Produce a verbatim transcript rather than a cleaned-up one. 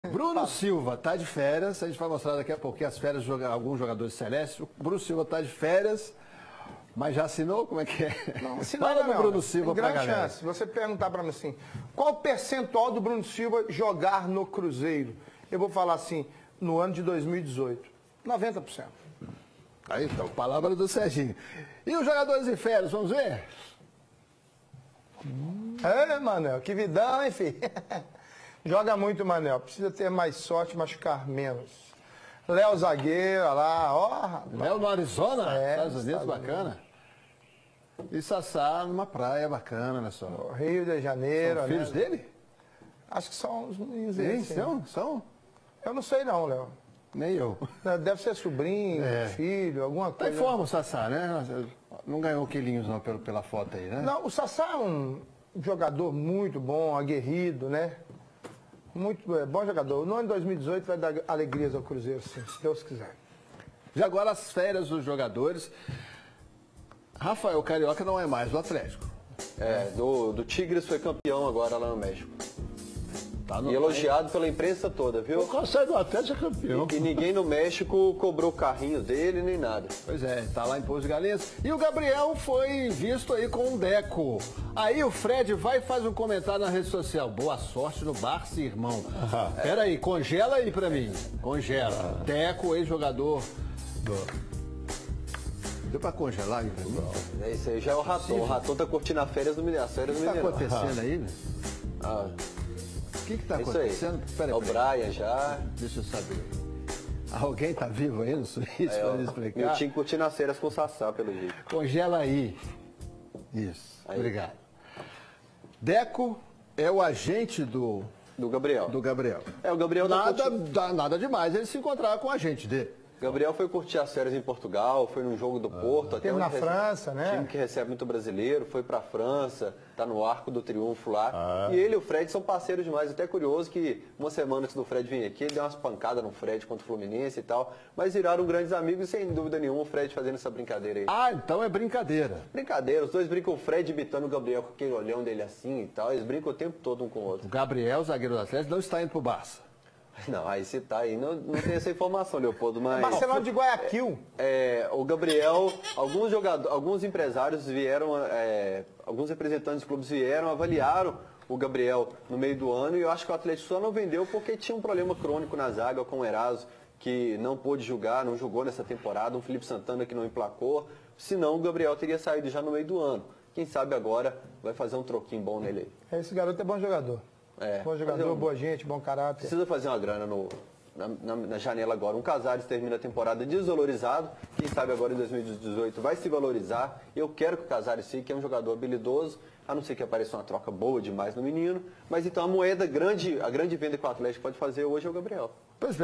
Bruno Silva está de férias, a gente vai mostrar daqui a pouquinho as férias de alguns jogadores celestes. O Bruno Silva está de férias, mas já assinou? Como é que é? Não, assinou, Fala do não, Bruno Silva para a grande galera. chance. Se você perguntar para mim assim, qual o percentual do Bruno Silva jogar no Cruzeiro? Eu vou falar assim, no ano de dois mil e dezoito, noventa por cento. Aí então, palavra do Serginho. E os jogadores de férias, vamos ver? É, Manel, que vidão, hein, filho? Joga muito, Manel. Precisa ter mais sorte, machucar menos. Léo Zagueiro, olha lá, ó. Léo no Arizona, É, Estados Unidos, Estados bacana. E Sassá numa praia bacana, olha só. Rio de Janeiro. São filhos né? dele? Acho que são os meninos Sim, dele, sim. são, são. Eu não sei não, Léo. Nem eu. Deve ser sobrinho, É. filho, alguma Tá em coisa. forma o Sassá, né? Não ganhou quilinhos não pelo, pela foto aí, né? Não, o Sassá é um jogador muito bom, aguerrido, né? Muito é, bom jogador. No ano de dois mil e dezoito vai dar alegrias ao Cruzeiro, sim, se Deus quiser. Já agora as férias dos jogadores. Rafael Carioca não é mais do Atlético. É, do, do Tigres foi campeão agora lá no México. Tá no... E elogiado pela imprensa toda, viu? O Conselho do Atlético é campeão. E ninguém no México cobrou o carrinho dele nem nada. Pois é, tá lá em Pouso de Galinhas. E o Gabriel foi visto aí com um Deco. Aí o Fred vai e faz um comentário na rede social. Boa sorte no Barça, irmão. Ah, é. Pera aí, congela aí pra mim. Congela. Ah. Deco, ex-jogador do... Deu pra congelar, hein? É isso aí, já é o Raton. O Raton tá curtindo as férias do Mineirão. O que tá acontecendo aí, né? Ah. O que que tá é acontecendo? Pera, é o Brian já. Deixa eu saber. Alguém tá vivo aí no Suíço é, pra me explicar? Eu tinha curtindo as férias com o Sassá, pelo jeito. Congela aí. Isso. Aí. Obrigado. Deco é o agente do... Do Gabriel. Do Gabriel. É, o Gabriel nada, curti... nada demais ele se encontrar com o agente dele. Gabriel foi curtir as férias em Portugal, foi num jogo do Porto. Ah, até na recebe, França, né? Time que recebe muito brasileiro, foi pra França, tá no Arco do Triunfo lá. Ah. E ele e o Fred são parceiros demais. Até curioso que uma semana antes do Fred vir aqui, ele deu umas pancadas no Fred contra o Fluminense e tal. Mas viraram grandes amigos e sem dúvida nenhuma o Fred fazendo essa brincadeira aí. Ah, então é brincadeira. Brincadeira, os dois brincam, o Fred imitando o Gabriel com aquele olhão dele assim e tal. Eles brincam o tempo todo um com o outro. O Gabriel, zagueiro do Atlético, não está indo pro Barça. Não, aí você tá aí, não, não tem essa informação, Leopoldo, mas... Barcelona de Guayaquil. É, é, o Gabriel, alguns jogadores, alguns empresários vieram, é, alguns representantes de clubes vieram, avaliaram o Gabriel no meio do ano e eu acho que o Atlético só não vendeu porque tinha um problema crônico na zaga com o Eraso, que não pôde jogar, não jogou nessa temporada, um Felipe Santana que não emplacou, senão o Gabriel teria saído já no meio do ano. Quem sabe agora vai fazer um troquinho bom nele aí. Esse garoto é bom jogador. É, bom jogador, um, boa gente, bom caráter. Precisa fazer uma grana no, na, na, na janela agora. Um Casares termina a temporada desvalorizado. Quem sabe agora em dois mil e dezoito vai se valorizar. Eu quero que o Casares fique, é um jogador habilidoso, a não ser que apareça uma troca boa demais no menino. Mas então a moeda grande, a grande venda que o Atlético pode fazer hoje é o Gabriel. Pois bem.